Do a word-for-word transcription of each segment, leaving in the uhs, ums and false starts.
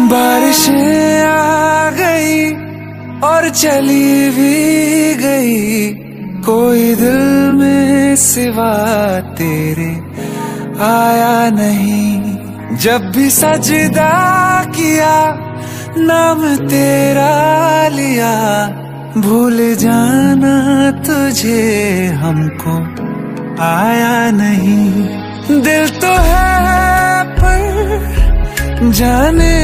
बारिशें आ गई और चली भी गई, कोई दिल में सिवा तेरे आया नहीं। जब भी सजदा किया नाम तेरा लिया, भूल जाना तुझे हमको आया नहीं। दिल तो है पर जाने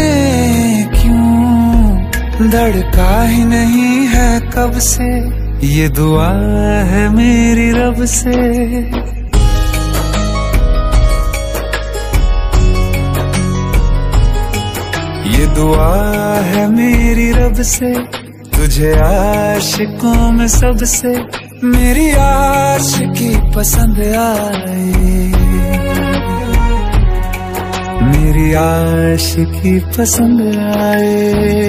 क्यों धड़का ही नहीं है कब से, ये दुआ है मेरी रब से। ये दुआ है मेरी रब से, तुझे आशिकों में सबसे मेरी आशिकी पसंद आए, मेरी आशिकी पसंद आए।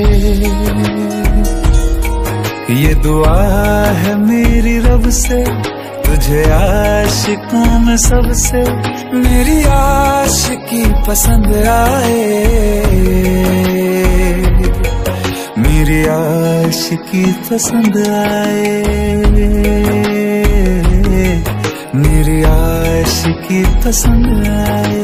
ये दुआ है मेरी रब से, तुझे आशिकों में सबसे मेरी आशिकी पसंद आए, मेरी आशिकी पसंद आए, मेरी आशिकी पसंद आए।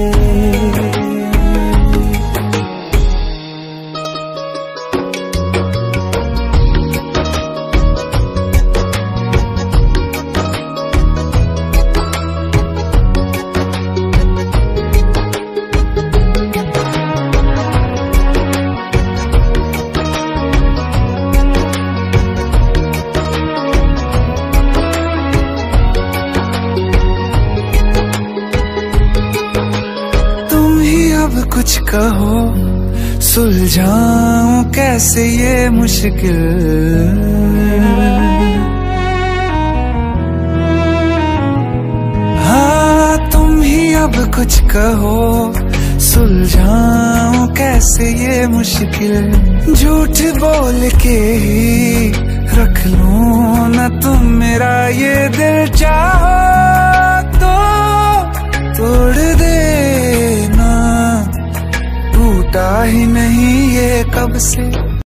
अब कुछ कहो सुलझाऊं कैसे ये मुश्किल, हाँ तुम ही अब कुछ कहो सुलझाऊं कैसे ये मुश्किल। झूठ बोल के ही रख लूं न तुम मेरा ये दिल, चाहो तो तोड़ देना, टूटा ही नहीं ये कब से,